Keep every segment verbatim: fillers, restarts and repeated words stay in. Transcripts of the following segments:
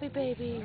coffee, baby.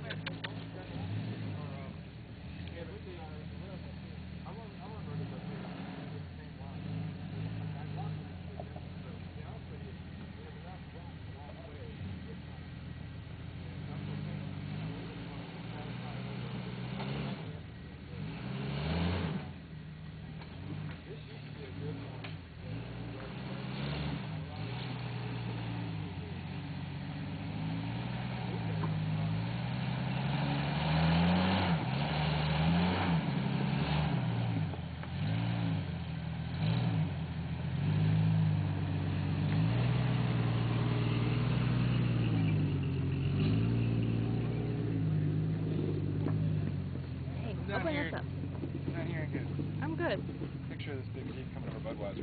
Open this up. Not hearing good. I'm good. Picture of this big teeth coming over Budweiser.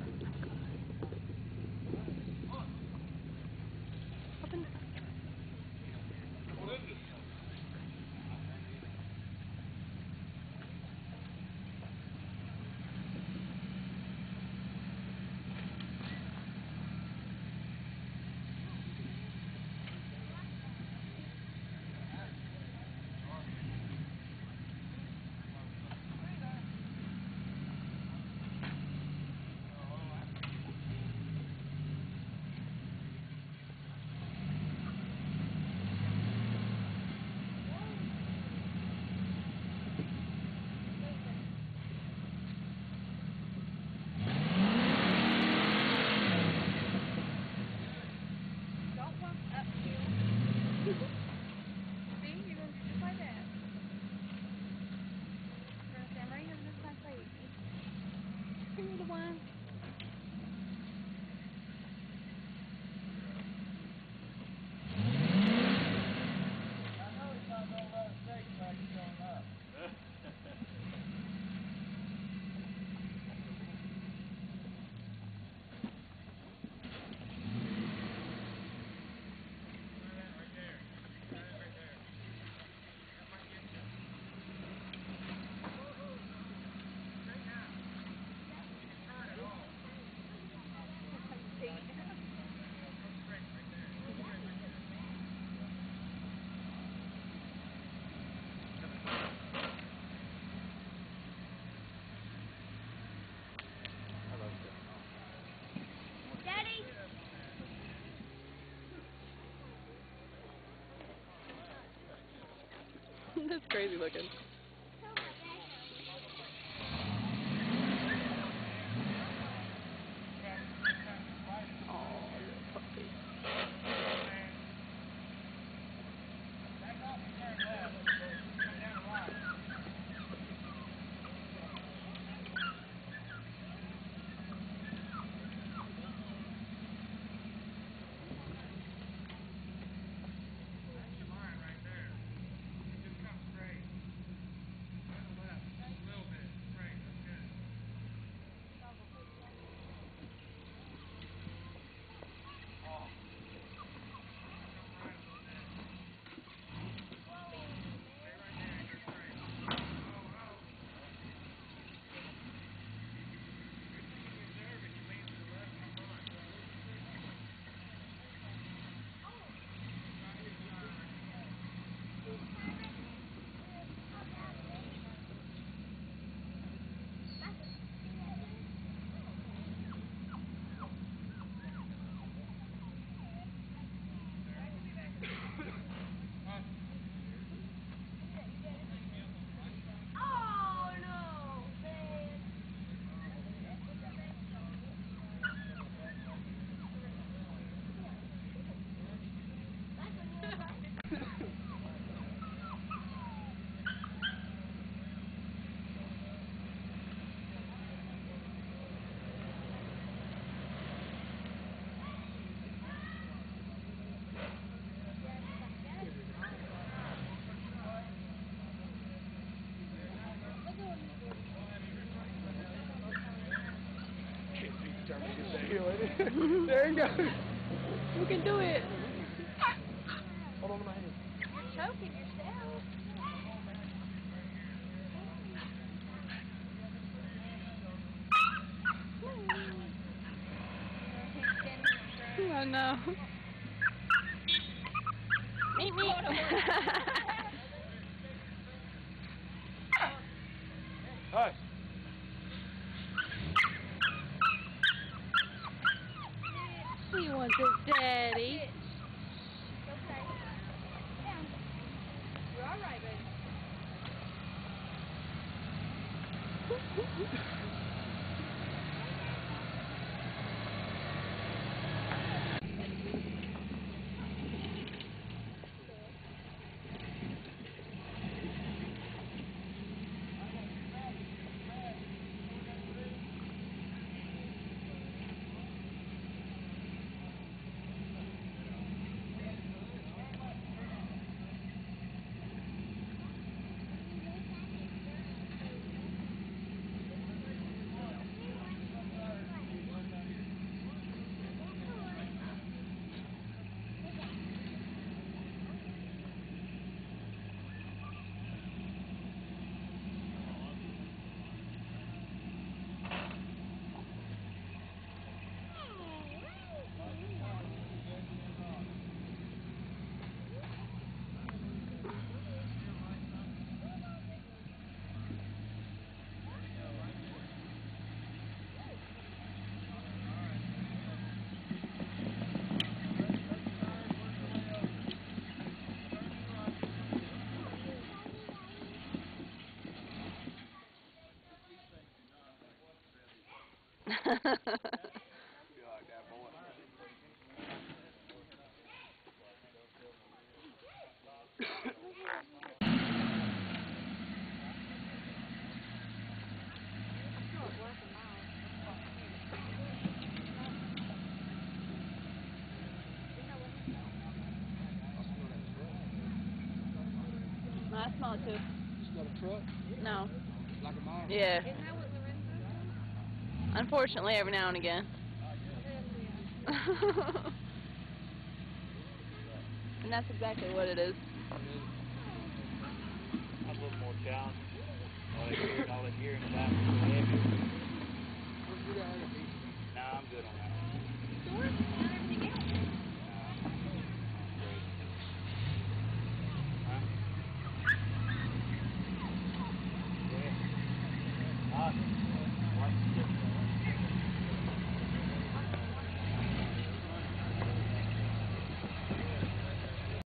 Open this up. What is this? See, you're going to do just like that. You're going to stand right here and just like crazy. You're the one. I know he's not going to let us take it like he's going up. Daddy! That's crazy looking. Oh, little puppy. Back off and turn left. Come down the right. There he goes. You can do it. Hold on to my hand. You're choking yourself. I know. Meet me. Hush. He wants his daddy. Okay. Down. You're all right, baby. Be like that, boy. I smell it too. You smell a truck? No. Like a mine? Yeah. Isn't that what Lorenzo's doing? Unfortunately, every now and again. And that's exactly what it is. I'm a little more challenging. All that gear, all that gear in the back is really heavy. Nah, I'm good on that one. Sure.